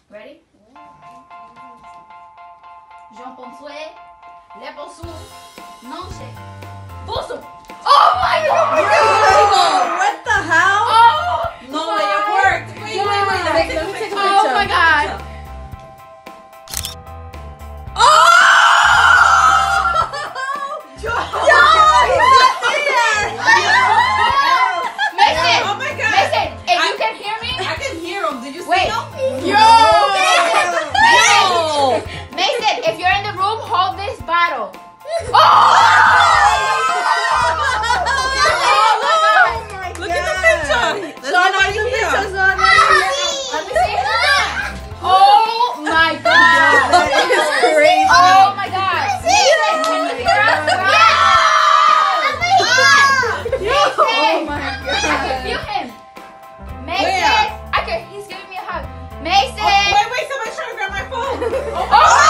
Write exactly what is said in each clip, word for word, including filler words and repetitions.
Ready? Jean Ponsué, Le Ponsu, Nonche, Busu. Oh my god! Bro, what the hell? Oh! No way, it worked. Wait, wait, wait. Let me take a picture. Oh my god! Yo, he's not there. Mason! Oh my god. Mason, if I- you can hear me, I can hear him. Did you see wait. him? Yo! Mason! Mason, if you're in the room, hold this bottle. Look at the picture. There's nobody here. Let me see. Oh my god! That is crazy. Oh my god! Mason, can you hear us? Mason! Oh my I can feel him. Mason! Where? I can. He's giving me a hug. Mason! Oh, wait, wait. Somebody's trying to grab my phone. Oh!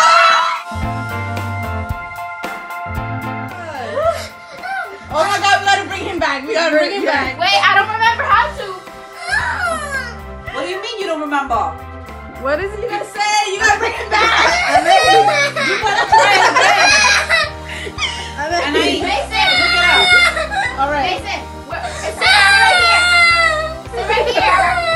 Oh my god, we gotta bring him back. We gotta bring him back. Wait, I don't remember how to. What do you mean you don't remember? What is it you You guys say you gotta bring him back. You gotta try it again. And I Mason! look it up. All right. Mason! Where, sit right here! Sit right here!